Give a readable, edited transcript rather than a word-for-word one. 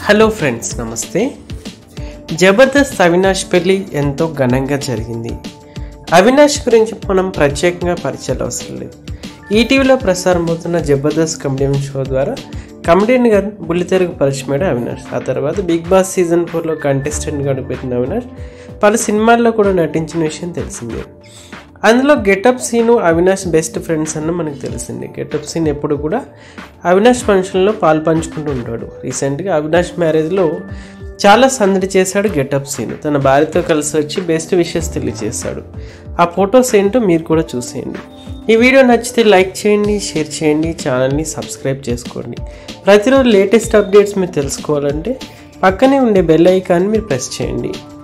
Hello friends, నమస్తే. జబర్దస్త్ అవినాష్ పెళ్ళి ఎంతో ఘనంగా జరిగింది. అవినాష్ గురించి మనం ప్రత్యేకంగా పరిచయాలు అవసరం లేదు. ఈటీవీలో ప్రసారం అవుతున్న జబర్దస్త్ కమెడియన్ షో ద్వారా కమెడియన్గా బుల్లితెరకు పరిచయమైన అవినాష్ ఆ తర్వాత బిగ్ బాస్ సీజన్ 4లో కంటెస్టెంట్గా అడుగుపెట్టిన అవినాష్ పలు సినిమాల్లో కూడా నటించిన విషయం తెలిసిందే. అందులో getup Seenu Avinash best friends అన్న మనకు తెలిసింది. గెటప్ సీన్ ఎప్పుడు కూడా అవినాష్ ఫంక్షన్లో పాలు పంచుకుంటూ ఉంటాడు. రీసెంట్గా అవినాష్ మ్యారేజ్లో చాలా సందడి చేశాడు గెటప్ సీన్. తన భార్యతో కలిసి వచ్చి బెస్ట్ విషెస్ తెలియజేశాడు. ఆ ఫొటోస్ ఏంటో మీరు కూడా చూసేయండి. ఈ వీడియో నచ్చితే లైక్ చేయండి, షేర్ చేయండి, ఛానల్ని సబ్స్క్రైబ్ చేసుకోండి. ప్రతిరోజు లేటెస్ట్ అప్డేట్స్ మీరు తెలుసుకోవాలంటే పక్కనే ఉండే బెల్ ఐకాన్ని మీరు ప్రెస్ చేయండి.